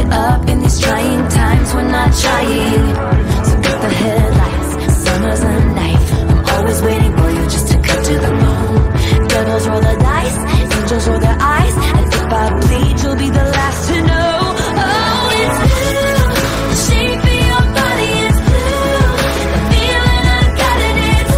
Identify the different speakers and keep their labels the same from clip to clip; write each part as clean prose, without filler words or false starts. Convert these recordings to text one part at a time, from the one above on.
Speaker 1: it up in these trying times. We're not trying, so get the headlights. Summer's a knife. I'm always waiting for you just to cut to the bone. Devils roll the dice, angels roll their eyes, and if I bleed, you'll be the last to know. Oh, it's blue. The shape of your body is blue. The feeling I got it is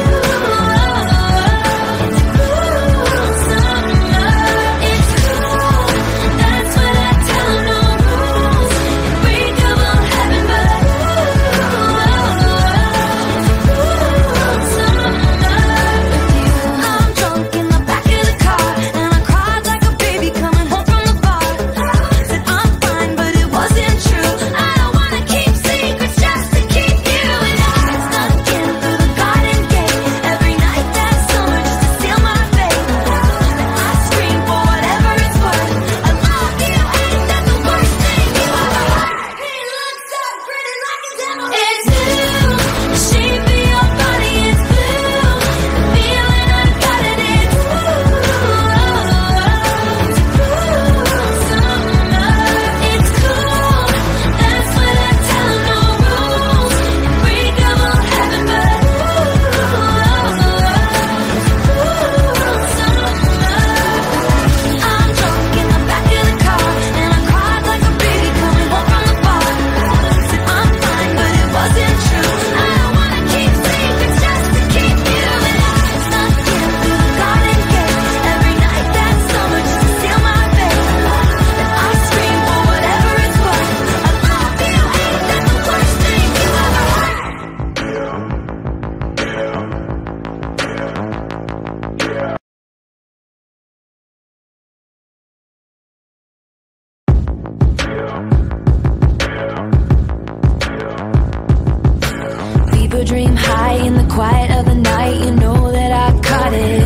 Speaker 1: dream high in the quiet of the night. You know that I caught it.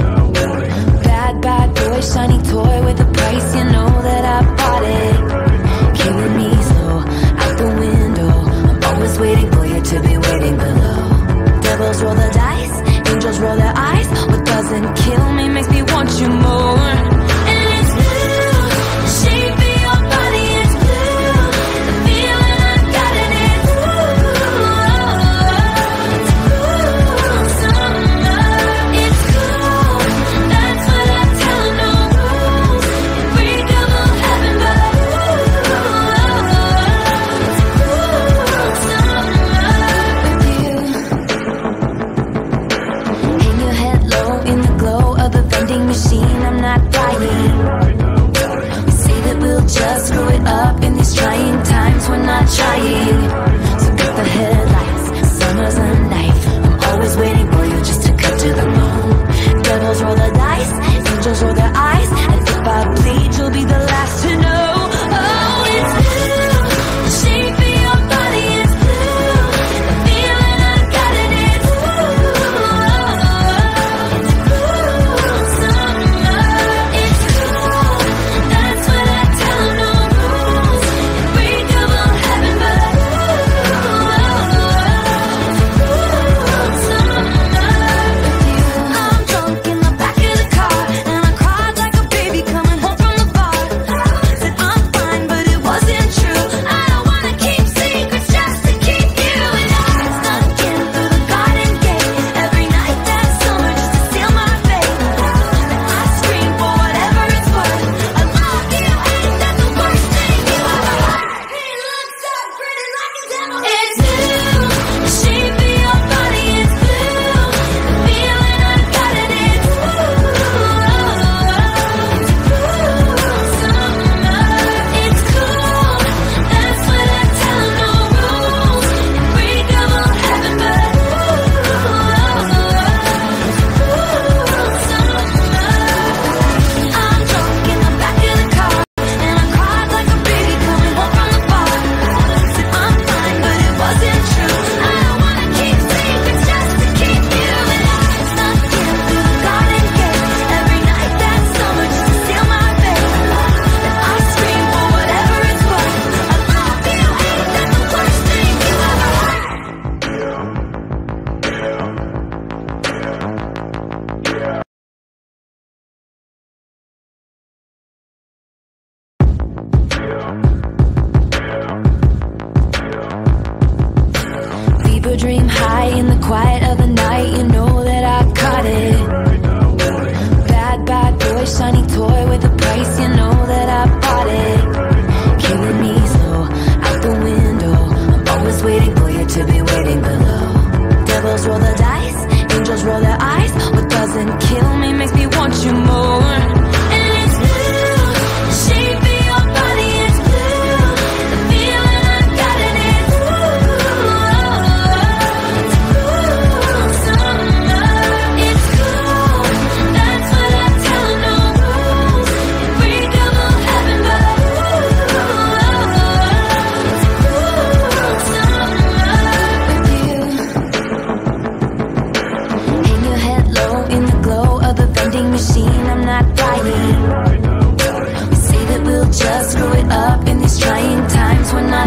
Speaker 1: Bad, bad boy, shiny toy with a price. You know that I bought it. Killing me slow, out the window. I'm always waiting for you to be waiting below. Devils roll the dice, angels roll their eyes. What doesn't kill me makes me want you more. And it's blue, the shape of your body is blue. The feeling I got it is vending machine. I'm not dying. We say that we'll just screw it up in these trying times. We're not trying, so get the headlights. Summer's a knife. I'm always waiting for you just to cut to the bone. Devils roll the dice, angels roll their eyes, and if I bleed, you'll be the last to know. Oh, it's blue. The shape of your body is blue. The feeling I got it is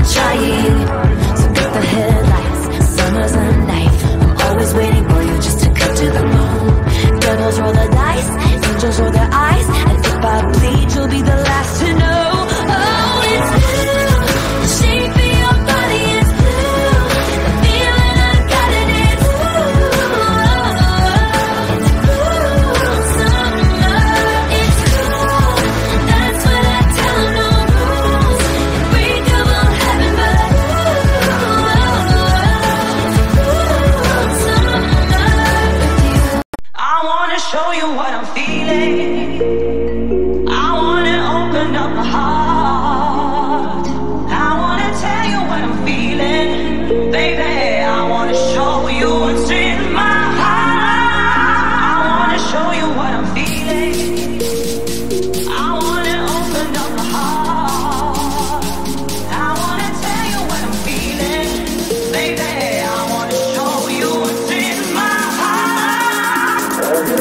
Speaker 1: not trying. So get the headlights, summer's a knife. I'm always waiting for you just to cut to the bone. Devils roll the dice, angels roll their eyes, and if I bleed, you'll be the last to know. Oh, it's blue, the shape of your body is blue, the feeling I got it is
Speaker 2: show you what I'm feeling. I wanna open up my heart. I wanna tell you what I'm feeling, baby. I wanna show you what's in my heart. I wanna show you what I'm feeling. I wanna open up my heart. I wanna tell you what I'm feeling, baby. I wanna show you what's in my heart.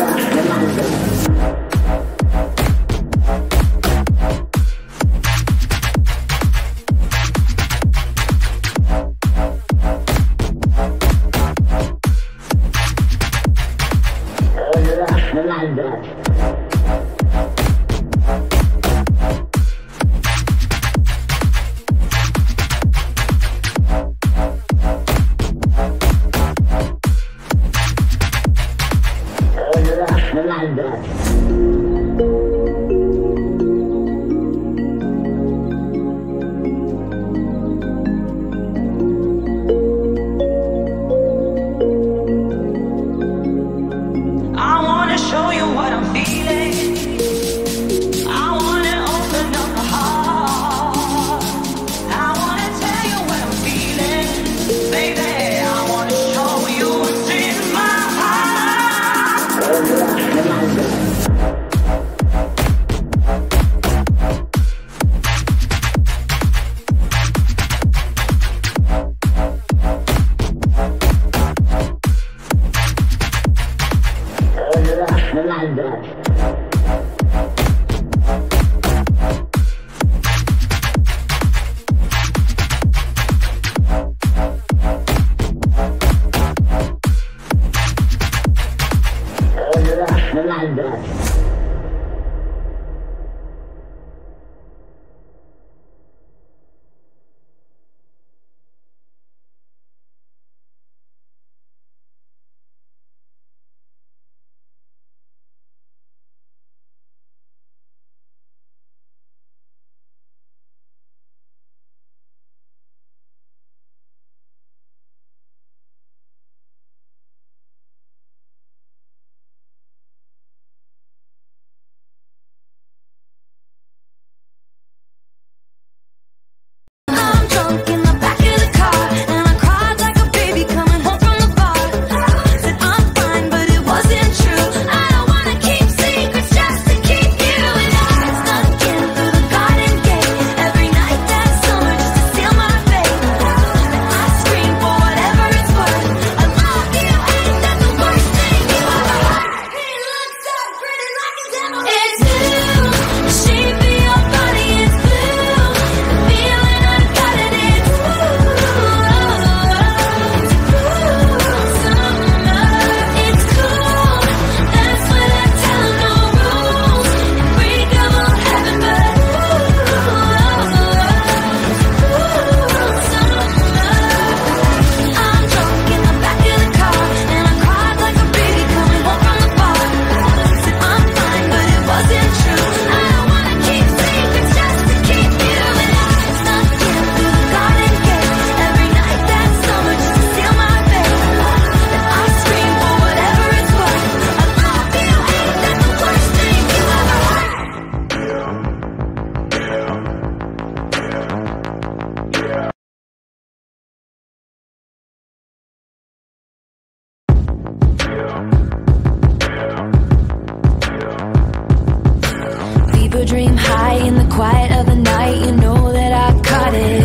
Speaker 1: Dream high in the quiet of the night. You know that I caught it.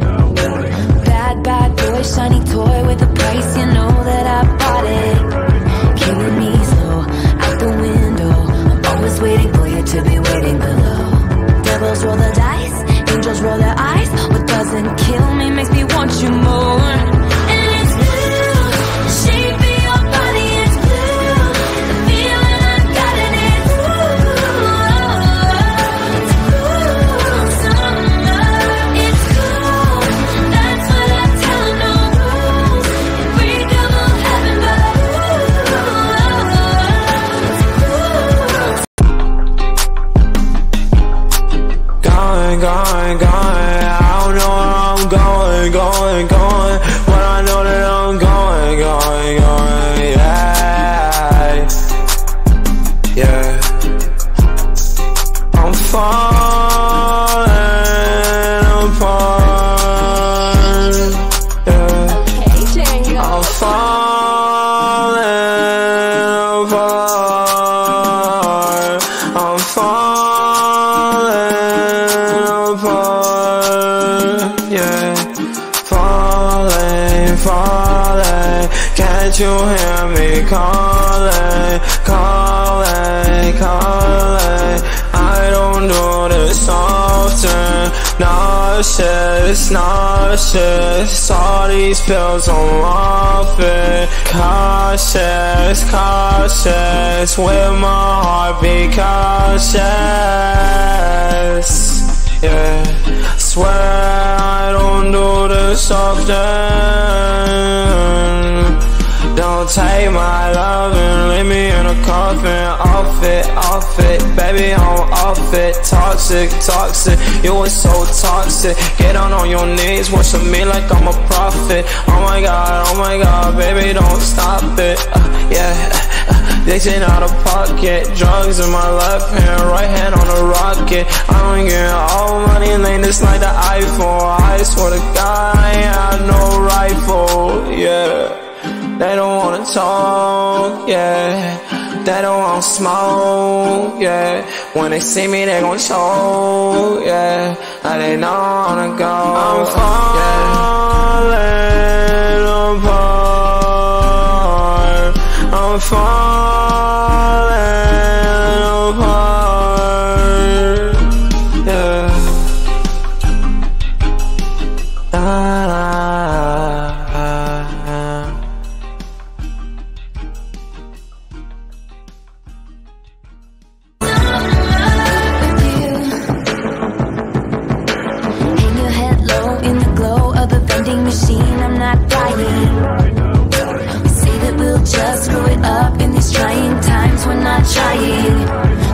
Speaker 1: Bad, bad boy, shiny toy with a price. You know that I bought it. Killing me slow, out the window. I'm always waiting for you to be waiting below. Devils roll the dice, angels roll their eyes. What doesn't kill
Speaker 3: going, going. I don't know where I'm going, going, going, but I know that I'm going, going, going. Yeah, yeah. I'm falling apart. Yeah.
Speaker 4: Okay, Django.
Speaker 3: I'm falling apart. I'm falling apart. Yeah, falling, falling. Can't you hear me calling, calling, calling? I don't do this often. Nauseous, nauseous. All these pills I'm off it. Cautious, cautious. With my heart be cautious. Yeah, swear I don't do this often. Don't take my love and leave me in a coffin. Off it, baby, I'm off it. Toxic, toxic, you were so toxic. Get down on your knees, worship me like I'm a prophet. Oh my god, baby, don't stop it. Yeah, dictation out of pocket. Drugs in my left hand, right hand on the rocket. I'm getting all money lane, just like the iPhone. I swear to God, I ain't had no rifle, yeah. They don't wanna talk, yeah. They don't wanna smoke, yeah. When they see me, they gon' choke, yeah. And they know I wanna go. I'm falling apart. I'm falling apart, yeah. Da, da.
Speaker 1: Vending machine, I'm not dying. We say that we'll just screw it up in these trying times. We're not trying.